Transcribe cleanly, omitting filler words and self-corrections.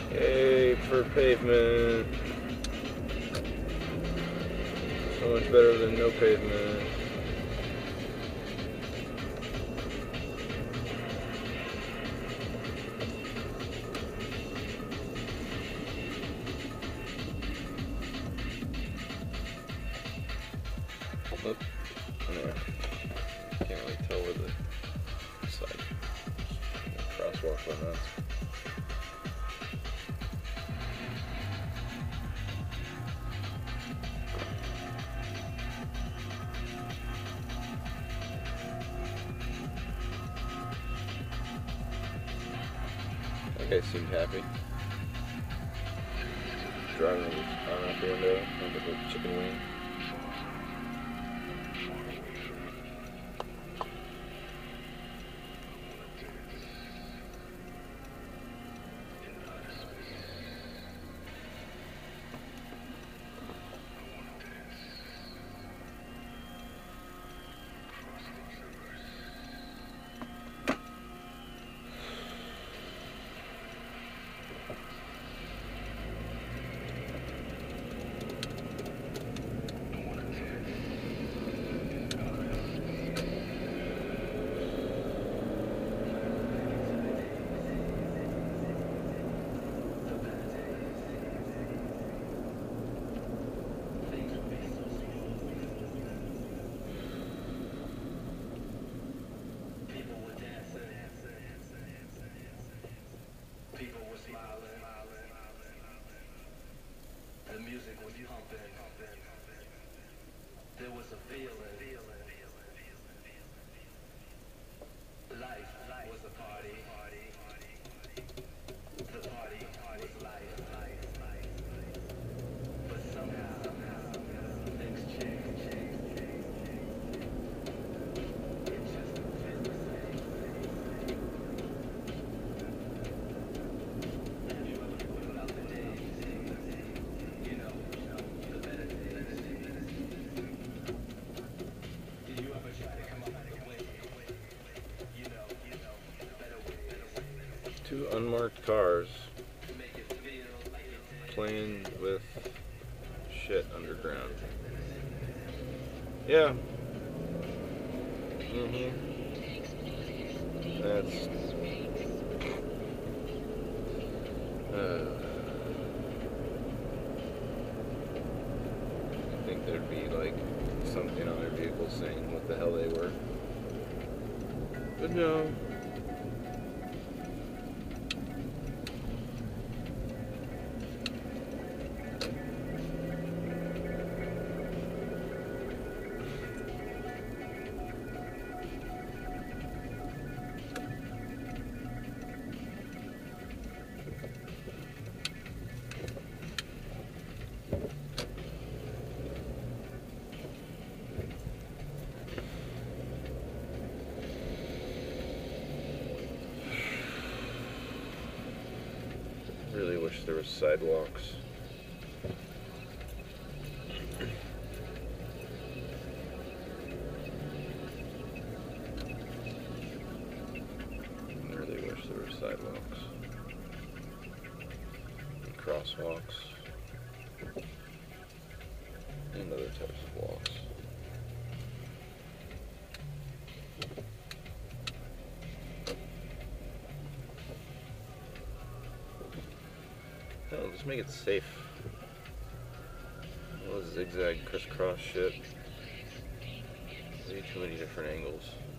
Yay for pavement. So much better than no pavement. Oop. Anyway, can't really tell where the side crosswalk went on. That guy seemed happy. Driving on out the window, like a chicken wing. The music was pumping. There was a feeling. Life was a party. The party was life. But somehow things change. It just don't feel the same. Have you ever thought about the days? You know, the better days. Did you ever try to come up with a way? You know, the better way. Two unmarked cars To make it feel like it did. playing with shit underground. Yeah. That's I think there'd be like something on their vehicle saying what the hell they were. But no. Really wish there was sidewalks. Really wish there were sidewalks. And crosswalks. And other types of walks. Hell, just make it safe. All this zigzag crisscross shit. Way too many different angles.